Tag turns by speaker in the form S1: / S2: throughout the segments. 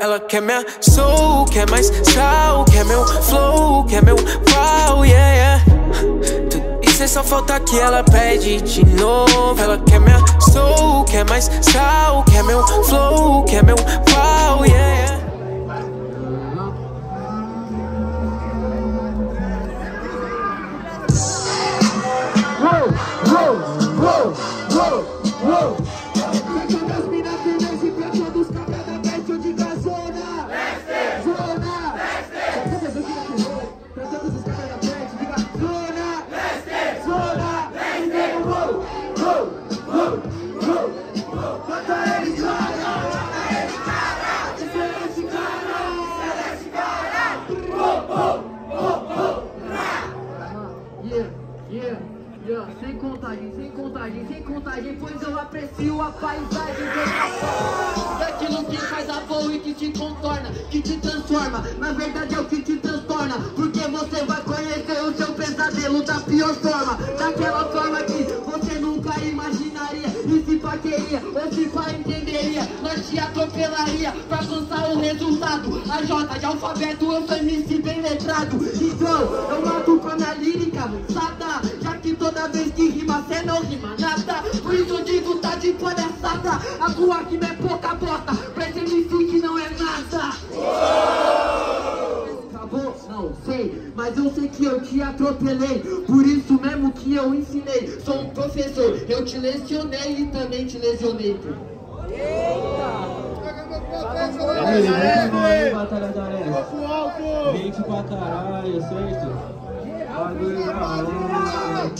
S1: Ela quer minha soul, quer mais sal, quer meu flow, quer meu pau, yeah, yeah. E só falta que ela pede de novo. Ela quer minha soul, quer mais sal, quer meu flow, quer meu pau, yeah, yeah.
S2: Sem contagem, pois eu aprecio a paisagem daquilo que faz a boa e que te contorna, que te transforma. Na verdade é o que te transtorna, porque você vai conhecer o seu pesadelo da pior forma, daquela forma que você nunca imaginaria. E se pá queria, ou se pá entenderia, nós te atropelaria pra alcançar o resultado. A J de alfabeto, eu sou MC bem letrado. Então eu mato com a minha lírica sada, já que toda vez que rima cê não rima nada. Por isso eu digo tá de palhaçada, a tua rima é pouca bosta pra esse MC que não é nada. Acabou? Não sei, mas eu sei que eu te atropelei, por isso mesmo que eu ensinei. Sou um professor, eu te lecionei e também te lesionei.
S3: Aí, Batalha da Arena. 20 pra caralho, certo? Bagulho da hora.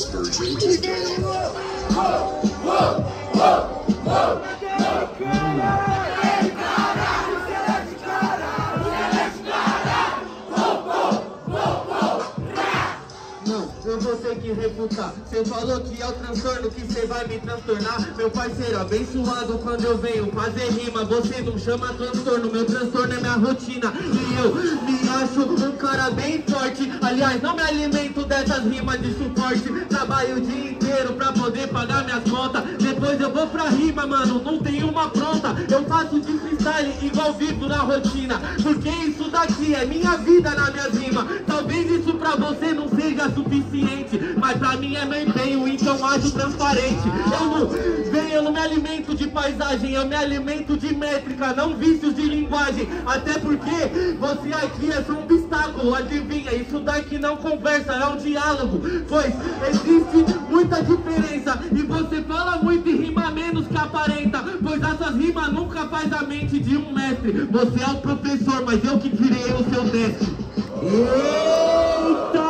S2: Eu vou ter que refutar. Cê falou que é o transtorno que cê vai me transtornar. Meu parceiro, abençoado quando eu venho fazer rima. Você não chama transtorno, meu transtorno é minha rotina. E eu me acho um cara bem forte. Aliás, não me alimento dessas rimas de suporte. Trabalho o dia inteiro pra poder pagar minhas contas. Depois eu vou pra rima, mano, não tem uma pronta. Eu faço de freestyle igual vivo na rotina, porque isso daqui é minha vida na minha rima. Talvez isso pra você não seja suficiente, mas pra mim é meu empenho, então ajo transparente. Eu não me alimento de paisagem, eu me alimento de métrica, não vícios de linguagem. Até porque você aqui é só um obstáculo, adivinha? Isso daqui não conversa, é um diálogo, pois existe muita diferença. E você fala muito e rima menos que aparenta, pois essas rimas nunca faz a mente de um mestre. Você é o professor, mas eu que tirei o seu mestre.
S3: Eita!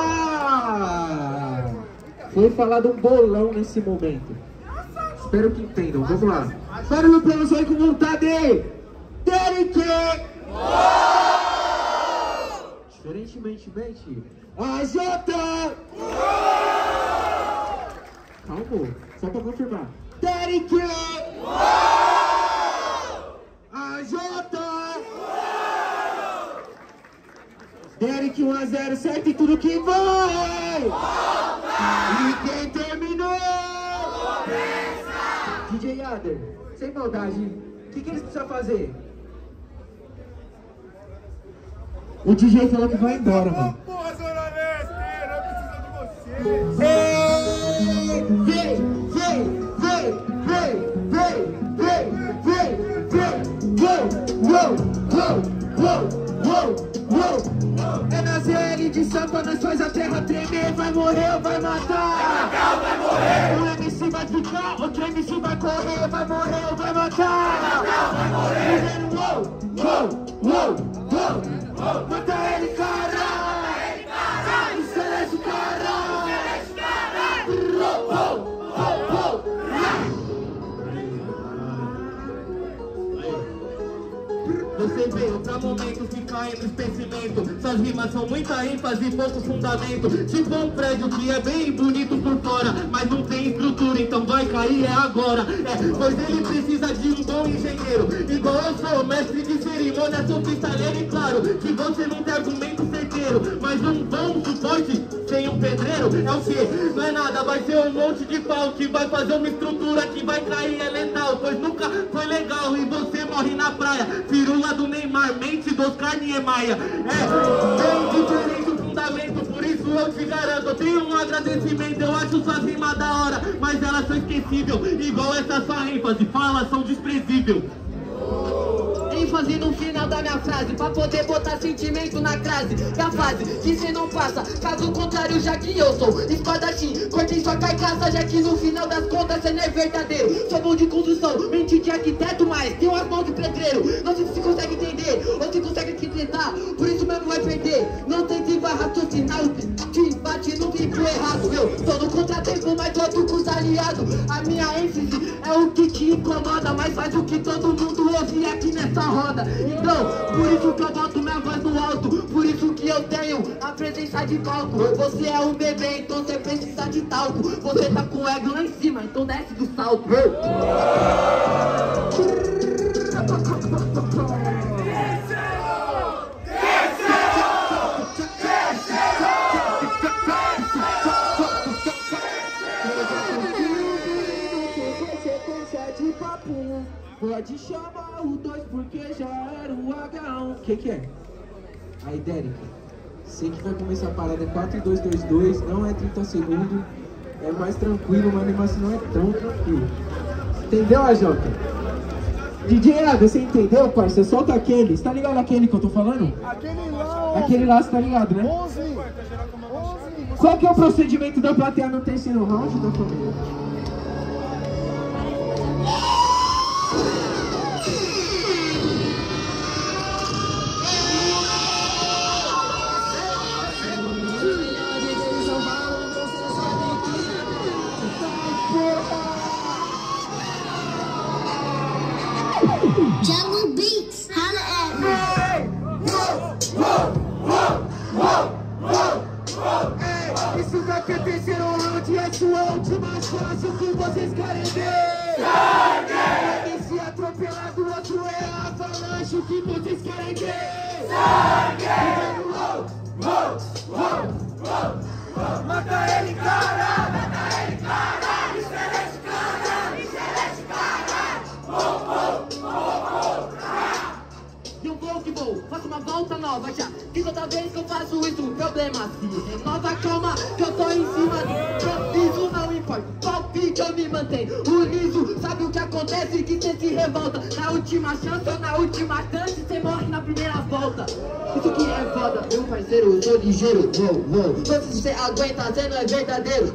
S3: Foi falado um bolão nesse momento. Espero que entendam, vamos lá. Para meu professor aí com vontade! Derek! Diferentemente, a J! Calma, só pra confirmar. Derek! A J! Derek 1-0, certo? E tudo que vai! E quem terminou? DJ Yader, sem maldade, o que eles precisam fazer? O DJ falou que vai embora, mano.
S4: Porra, Zona Leste, não precisa de você.
S3: É na ZL de Sampa, nós faz a terra tremer. Vai morrer ou vai matar? Vai morrer. O MC vai ficar, outro MC vai correr. Vai morrer ou vai matar? Vai morrer. Mata ele, caralho. Celeste, caralho.
S2: Você veio pra momentos que caem no esquecimento. Suas rimas são muita ênfase e pouco fundamento. Tipo um prédio que é bem bonito por fora, mas não tem estrutura, então vai cair é agora. Pois ele precisa de um bom engenheiro. Igual eu sou, mestre de cerimônia, sou freestyleiro. E claro que você não tem argumento certeiro, mas um bom suporte sem um pedreiro é o que? Não é nada, vai ser um monte de pau que vai fazer uma estrutura que vai cair é letal. Pois nunca foi legal e você morre na praia, firula do Neymar. do Oscar Niemeyer. Bem diferente o fundamento, por isso eu te garanto. Eu tenho um agradecimento, eu acho suas rimas da hora, mas elas são esquecíveis, igual essa sua ênfase, fala, são desprezíveis.
S3: ênfase no final da minha frase, pra poder botar sentimento na crase. Da fase que cê não passa, caso contrário, já que eu sou espadachim, cortei sua carcaça, já que no final das contas cê não é verdadeiro. Sou bom de construção, mente de arquiteto, mas tenho as mãos de pedreiro. Não sei se consegue entender, ou se consegue acreditar, por isso mesmo vai perder. Não tente vai raciocinar, te bate no tempo errado. Eu tô no contratempo, mas tô com os aliados. A minha ênfase é o que te incomoda, mas faz o que todo mundo ouve aqui nessa roda. Então, por isso que eu boto minha voz no alto, por isso que eu tenho a presença de palco. Você é um bebê, então você precisa de talco. Você tá com o ego lá em cima, então desce do salto. Pode chamar o 2 porque já era o H1. Que é? Aí, Derek, sei que vai começar a parada, é 4-2-2-2, não é 30 segundos, é mais tranquilo, mas mesmo assim não é tão tranquilo. Entendeu, AJ? DJ Aga, você entendeu, parça? Solta aquele, você tá ligado aquele que eu tô falando?
S4: Aquele lá, ó.
S3: Aquele lá, você tá ligado, né?
S4: 11.
S3: Qual que é o procedimento da plateia no terceiro round da família?
S5: Jungle Beats, holla at me.
S3: Isso daqui é terceiro round, é sua última chance. O que vocês querem ver? Sangue! Se atropelado, o outro é a avalanche. O que vocês querem ver? Sangue! Mata ele, cara! Mata ele, cara! Excelente, cara! Excelente, cara! E eu vou que vou, faço uma volta nova já. Que toda vez que eu faço isso, o problema se renova. Calma, que eu tô em cima do piso, não importa qual pique eu me mantenho. O liso, sabe o que acontece? Que cê se revolta. Na última chance ou na última chance, cê morre na primeira volta. Isso que é foda, meu parceiro, eu sou ligeiro. Então se cê aguenta, cê não é verdadeiro.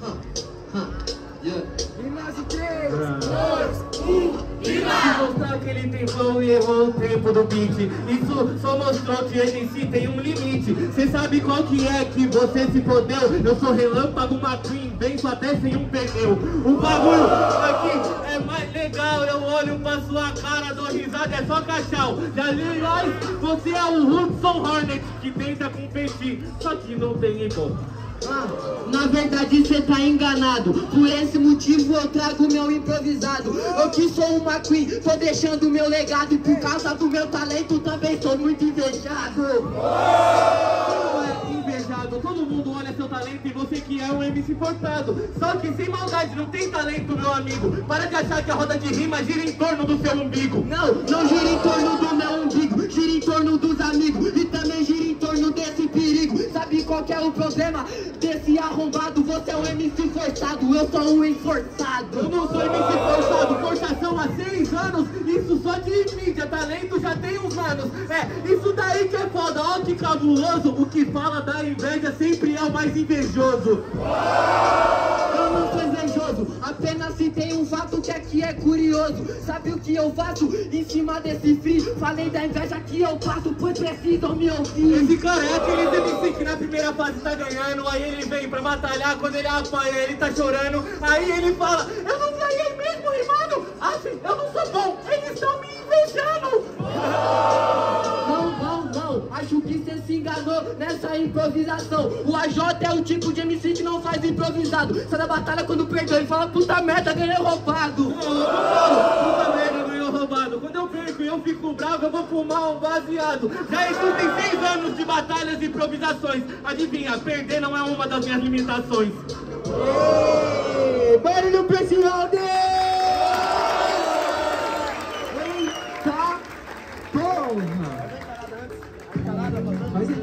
S4: E nasce 3, 2, 1.
S2: Se mostrar que ele tem flow e errou o tempo do beat, isso só mostrou que ele em si tem um limite. Cê sabe qual que é que você se fodeu? Eu sou relâmpago McQueen, venço até sem um pneu. O bagulho aqui é mais legal, eu olho pra sua cara, dou risada, é só cachau. Já li nós, você é o Hudson Hornet que tenta competir, só que não tem igual.
S3: Na verdade cê tá enganado, por esse motivo eu trago meu improvisado. Eu que sou uma queen, tô deixando meu legado, e por causa do meu talento também sou muito invejado.
S2: Não é invejado, todo mundo olha seu talento e você que é um MC portado. Só que sem maldade, não tem talento, meu amigo. Para de achar que a roda de rima gira em torno do seu umbigo.
S3: Não gira em torno do meu umbigo, gira em torno dos amigos, e também gira em torno desse perigo. Sabe qual que é o problema desse arrombado? Você é um MC forçado, eu sou um esforçado.
S2: Eu não sou MC forçado, forçação há 6 anos. Isso só de mídia, talento já tem uns anos. Isso daí que é foda, ó que cabuloso. O que fala da inveja sempre é o mais invejoso.
S3: Eu não sou invejoso, apenas citei um fato que aqui é curioso. Sabe o que eu faço em cima desse free? Falei da inveja que eu passo, pois precisam me ouvir.
S2: Esse cara é aquele MC que na primeira fase tá ganhando, aí ele vem pra batalhar, quando ele apanha ele tá chorando. Aí ele fala, eu não ganhei mesmo, rimando. Assim, eu não sou bom, eles estão me invejando.
S3: Não, acho que você se enganou nessa improvisação. O AJ é o tipo de MC que não faz improvisado. Sai da batalha quando perdeu e fala, puta merda, ganhei roubado.
S2: Não, eu não falo, puta merda, ganhou roubado. Quando eu perco e eu fico bravo, eu vou fumar um baseado. Já existem 6 anos de batalhas e improvisações. Adivinha, perder não é uma das minhas limitações.
S3: Barulho pra esse round! Eita porra!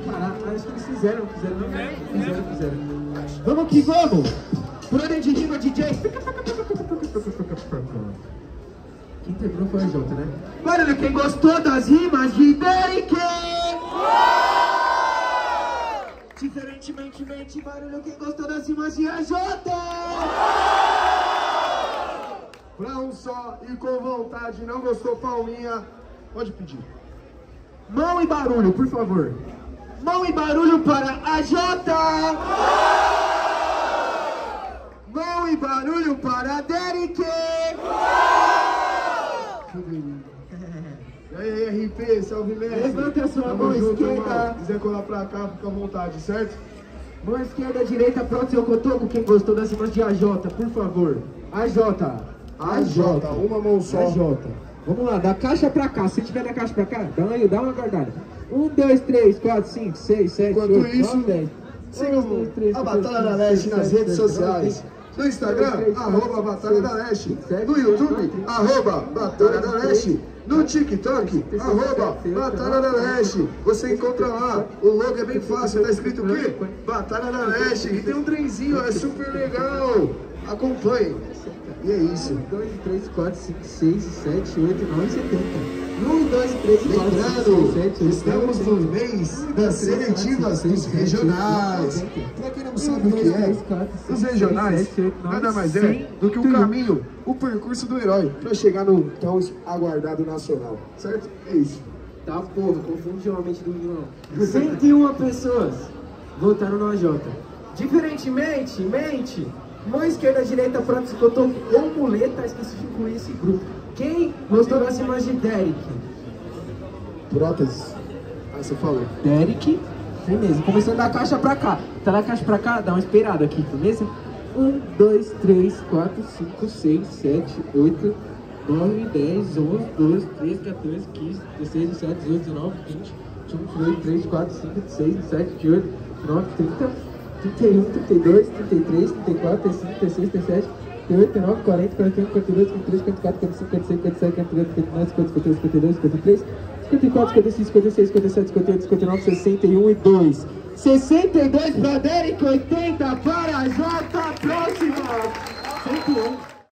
S3: parar. Acho que eles fizeram, não fizeram. Vamos que vamos! Por ordem de rima, DJ. Quem terminou foi a Jota, né? Barulho, quem gostou das rimas de Derek! Diferentemente, barulho, quem gostou das rimas de AJ!
S4: Pra um só e com vontade, não gostou, palminha, pode pedir.
S3: Mão e barulho, por favor. Mão e barulho para AJ! Mão e barulho para Derek!
S4: E aí, RP, salve mestre.
S3: Levanta a sua mão
S4: junto,
S3: esquerda.
S4: irmão. Se quiser colar pra cá, fica à vontade, certo?
S3: Mão esquerda, direita, pronto, seu cotoco. Quem gostou das rimas de AJ, por favor. AJ.
S4: Uma mão só.
S3: AJ. Vamos lá, da caixa pra cá. Se tiver da caixa pra cá, dá uma guardada. 1, 2, 3, 4, 5, 6, 7, 8, 9, 10.
S4: Siga a Batalha da Leste nas redes sociais. No Instagram, @ Batalha da Leste. No YouTube, @ Batalha da Leste. No TikTok, @ Batalha da Leste. Você encontra lá. O logo é bem fácil, tá escrito o quê? Batalha da Leste. E tem um trenzinho, é super legal. Acompanhe. E é isso.
S3: 1, 2, 3, 4, 5, 6, 7, 8, 9, 70. 1, 2, 3, 4, 5, 6, 7, 8,
S4: estamos no mês das seletivas dos regionais. Pra quem não sabe o que é, os regionais nada mais é do que o caminho, o percurso do herói pra chegar no tão aguardado nacional, certo? É isso.
S3: Tá, porra, confundiu a mente do vilão. 101 pessoas votaram no AJ. Diferentemente, mão esquerda, direita, prótese, cotoco ou muleta específico esse grupo. Quem gostou das rimas de Derek?
S4: Prótese. Ah, você falou.
S3: Derek, firmeza. Começando da caixa pra cá. Tá da caixa pra cá, dá uma esperada aqui, firmeza? 1, 2, 3, 4, 5, 6, 7, 8, 9, 10, 11, 12, 13, 14, 15, 16, 17, 18, 19, 20, 21, 22, 23, 24, 25, 26, 27, 28, 29, 30, 31, 32, 33, 34, 35, 36, 37, 38, 39, 40, 41, 42, 43, 44, 45, 46, 47, 48, 49, 50, 51, 52, 53, 54, 55, 56, 57, 58, 59, 61 e 2. 62 para Derek, 80 para a J. Próxima! 101.